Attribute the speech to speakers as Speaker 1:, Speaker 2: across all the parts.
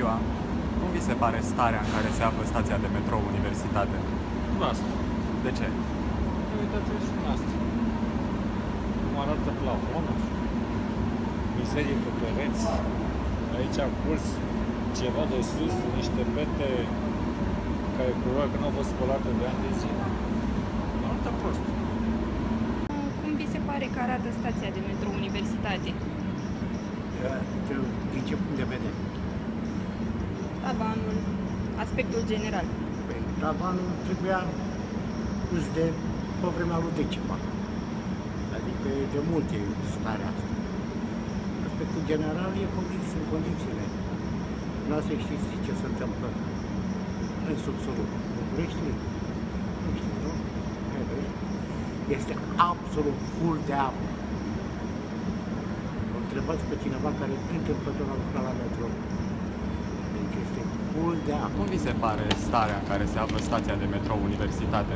Speaker 1: ziua! Cum vi se pare starea în care se află stația de metrou Universitate?
Speaker 2: Noastră.
Speaker 1: De ce?
Speaker 2: Uitați-vă și noastră. Cum arată plafonul, mizerie pe pereți, aici a curs ceva de sus, niște pete care probabil că nu au fost spălate de ani de zile. Arată prost.
Speaker 3: Cum vi se pare că arată stația de metrou Universitate?
Speaker 4: Din ce punct de vedere?
Speaker 3: Tavanul, aspectul general.
Speaker 4: Păi, tavanul trebuia pus de pe vremea lui Decima. Adică e de multe starea asta. Aspectul general e sunt condițiile. Nu să știți ce se întâmplă în subsolul Bucureștiului? Nu știu, nu? Este absolut full de apă. Întrebați pe cineva care întâmplător a lucrat la metrou. Deci este full de apă.
Speaker 1: Cum vi se pare starea în care se află stația de metrou Universitate?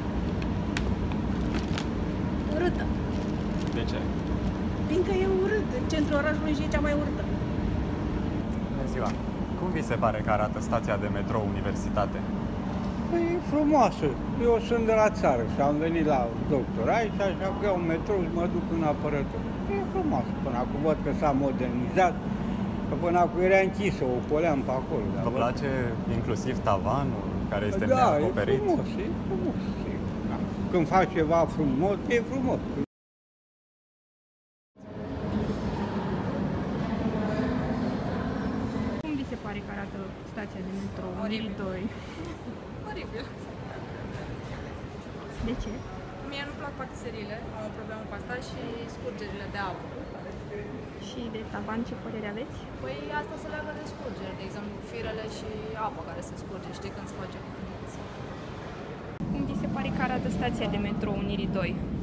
Speaker 5: Urâtă.
Speaker 1: De ce?
Speaker 5: Fiindcă e urât. În centrul orașului și e cea mai urâtă.
Speaker 1: Bună ziua! Cum vi se pare că arată stația de metrou Universitate?
Speaker 6: Păi e frumoasă. Eu sunt de la țară și am venit la doctor aici, așa că iau un metrou și mă duc în apărător. E frumoasă. Până acum văd că s-a modernizat, că până acum era închisă, o poleam pe acolo.
Speaker 1: Vă place inclusiv tavanul care este
Speaker 6: Da,
Speaker 1: neacoperit?
Speaker 6: e frumos. Da. Când faci ceva frumos, e frumos.
Speaker 3: Cum vi se pare că arată stația de metrou Unirii 2?
Speaker 7: Oribil.
Speaker 3: De ce?
Speaker 7: Mie nu-mi plac patiseriile, am o problemă cu asta și scurgerile de apă.
Speaker 3: Și de tavan ce părere aveți?
Speaker 7: Păi asta se leagă de scurgeri, de exemplu firele și apa care se scurge, știi când se face condiție.
Speaker 3: Cum vi se pare că arată stația de metrou Unirii 2?